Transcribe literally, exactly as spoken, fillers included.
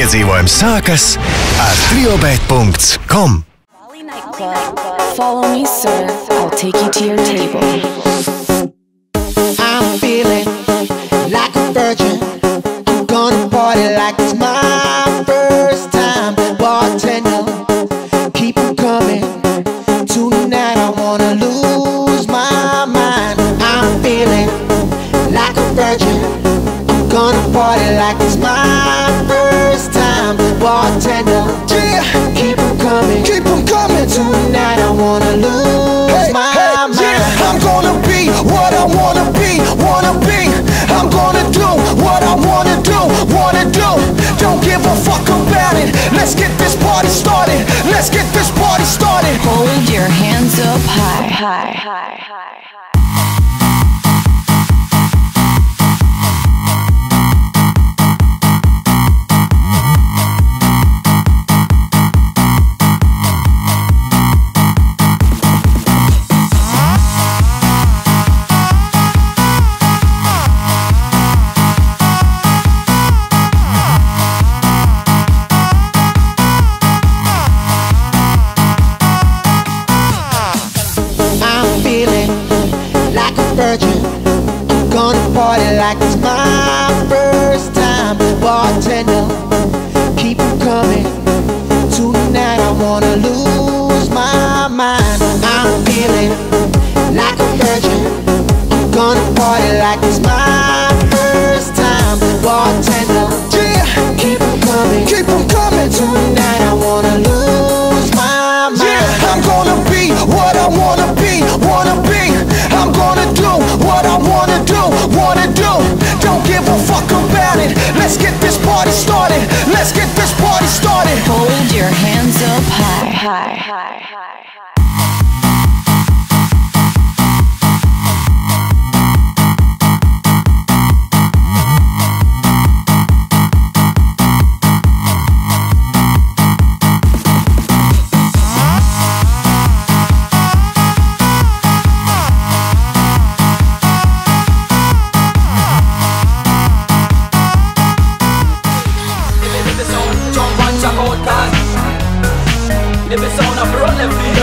piedzīvojums sākas ar triobet punkts com. Follow me, sir. I'll take you to your table. I'm feeling like a virgin. I'm gonna party like it's my first time. Bartender, keep 'em coming. Tonight I wanna lose my mind. I'm feeling like a virgin. I'm gonna party like it's my first time. Bartender, yeah, keep 'em coming, keep 'em coming. Tonight I wanna lose hey, my hey, mind. Yeah. I'm gonna be what I wanna be, wanna be. I'm gonna do what I wanna do, wanna do. Don't give a fuck about it. Let's get this party started. Let's get this party started. Hold your hands up high, high, high, high, high. Virgin. I'm gonna party like it's my first time. Bartender, keep 'em coming. Tonight I wanna lose my mind. I'm feeling like a virgin. I'm gonna party like it's my first time. Bartender, yeah, keep 'em coming, keep 'em coming. Tonight I wanna lose my mind. Yeah, I'm gonna be what I wanna be, wanna be. I'm gonna do what I wanna do, wanna do. Don't give a fuck about it. Let's get this party started. Let's get this party started. Hold your hands up high, high, high, high, high. If it's on, I run left